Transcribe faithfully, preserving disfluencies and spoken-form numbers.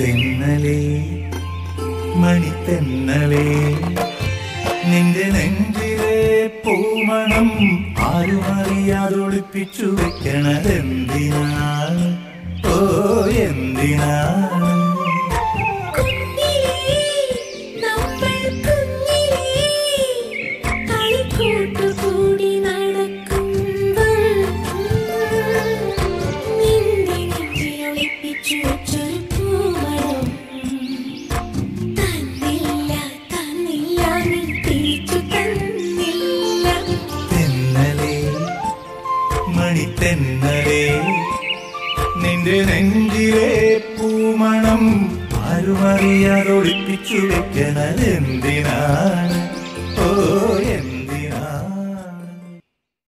തെന്നലേ മണിത്തെന്നലേ നിന്റെ നെഞ്ചിലെ പൂമണം ആരും അറിയാതൊളിപ്പിച്ചു വെക്കണതെന്തിനാണ്? ഓ എന്തിനാണ്? തെന്നലേ നിന്റെ നെഞ്ചിലെ പൂമണം ആരും അറിയാതൊളിപ്പിച്ചു വെക്കണതെന്തിനാണ്? ഓ